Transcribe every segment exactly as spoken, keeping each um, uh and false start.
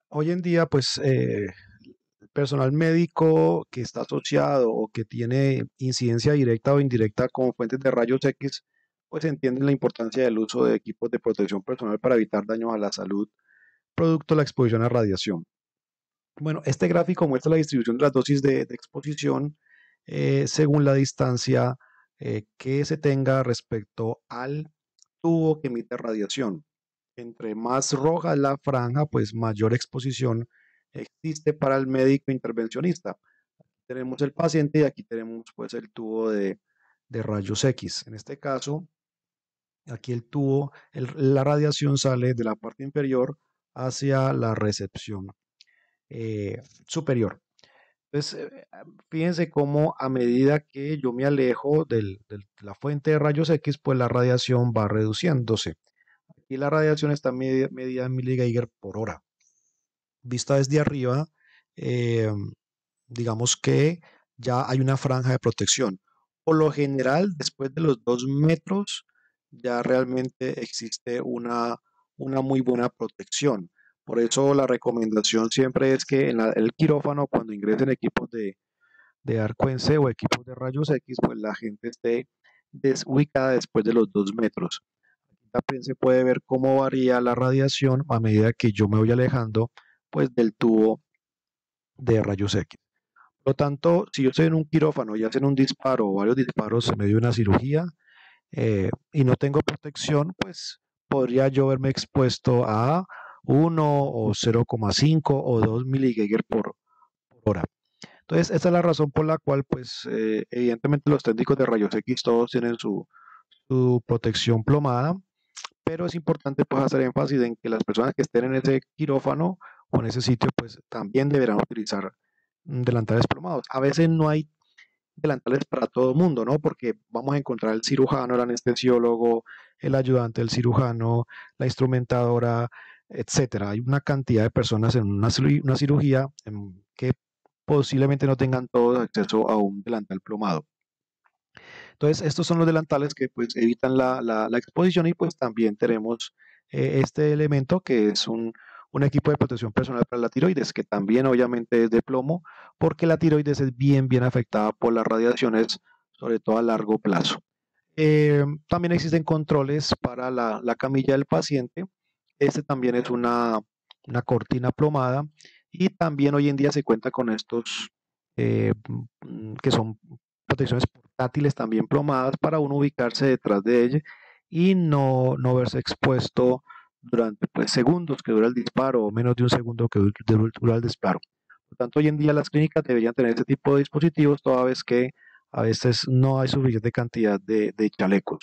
Hoy en día, pues, eh, el personal médico que está asociado o que tiene incidencia directa o indirecta con fuentes de rayos X, pues entienden la importancia del uso de equipos de protección personal para evitar daños a la salud producto de la exposición a radiación. Bueno, este gráfico muestra la distribución de las dosis de, de exposición eh, según la distancia eh, que se tenga respecto al tubo que emite radiación. Entre más roja es la franja, pues mayor exposición existe para el médico intervencionista. Aquí tenemos el paciente y aquí tenemos pues el tubo de, de rayos X. En este caso, aquí el tubo, el- la radiación sale de la parte inferior hacia la recepción eh, superior. Entonces, eh, fíjense cómo a medida que yo me alejo del- del- de la fuente de rayos X, pues la radiación va reduciéndose. Aquí la radiación está medida, medida en miligauger por hora. Vista desde arriba, eh, digamos que ya hay una franja de protección. Por lo general, después de los dos metros, ya realmente existe una, una muy buena protección. Por eso la recomendación siempre es que en la- el quirófano, cuando ingresen equipos de, de arcuense o equipos de rayos X, pues la gente esté desubicada después de los dos metros. También se puede ver cómo varía la radiación a medida que yo me voy alejando pues del tubo de rayos X. Por lo tanto, si yo estoy en un quirófano y hacen un disparo o varios disparos en medio de una cirugía eh, y no tengo protección, pues podría yo verme expuesto a uno o cero coma cinco o dos miligauger por, por hora. Entonces, esa es la razón por la cual, pues, eh, evidentemente los técnicos de rayos X todos tienen su, su protección plomada, pero es importante pues hacer énfasis en que las personas que estén en ese quirófano o en ese sitio pues también deberán utilizar mm, delantales plomados. A veces no hay delantales para todo el mundo, ¿no? Porque vamos a encontrar el cirujano, el anestesiólogo, el ayudante del cirujano, la instrumentadora, etcétera. Hay una cantidad de personas en una, una cirugía en que posiblemente no tengan todos acceso a un delantal plomado. Entonces, estos son los delantales que pues evitan la, la- la exposición y pues también tenemos eh, este elemento que es un, un equipo de protección personal para la tiroides, que también obviamente es de plomo, porque la tiroides es bien, bien afectada por las radiaciones, sobre todo a largo plazo. Eh, también existen controles para la, la camilla del paciente. Este también es una, una cortina plomada y también hoy en día se cuenta con estos eh, mm, que son protecciones portátiles también plomadas para uno ubicarse detrás de ella y no, no verse expuesto durante pues, segundos que dura el disparo o menos de un segundo que dura el disparo. Por lo tanto, hoy en día las clínicas deberían tener este tipo de dispositivos toda vez que a veces no hay suficiente cantidad de, de chalecos.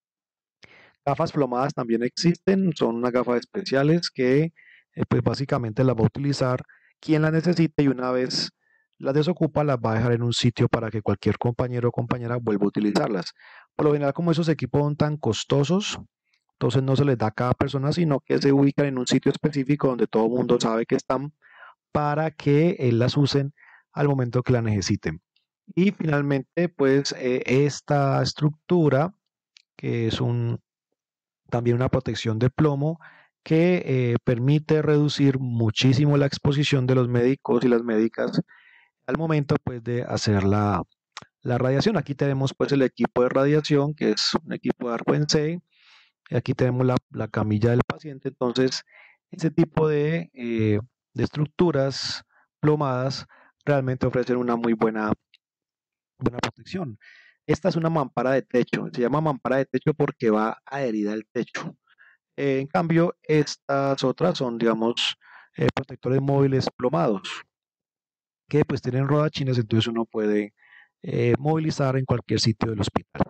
Gafas plomadas también existen, son unas gafas especiales que eh, pues básicamente las va a utilizar quien las necesite y una vez las desocupa las va a dejar en un sitio para que cualquier compañero o compañera vuelva a utilizarlas. Por lo general, como esos equipos son tan costosos, entonces no se les da a cada persona, sino que se ubican en un sitio específico donde todo el mundo sabe que están para que eh, las usen al momento que la necesiten. Y finalmente, pues eh, esta estructura, que es un, también una protección de plomo, que eh, permite reducir muchísimo la exposición de los médicos y las médicas al momento pues, de hacer la, la radiación. Aquí tenemos pues el equipo de radiación, que es un equipo de Arco-en-C, y aquí tenemos la, la camilla del paciente. Entonces, ese tipo de, eh, de estructuras plomadas realmente ofrecen una muy buena, buena protección. Esta es una mampara de techo, se llama mampara de techo porque va adherida al techo. Eh, en cambio, estas otras son, digamos, eh, protectores móviles plomados, que pues tienen rodachines, entonces uno puede eh, movilizar en cualquier sitio del hospital.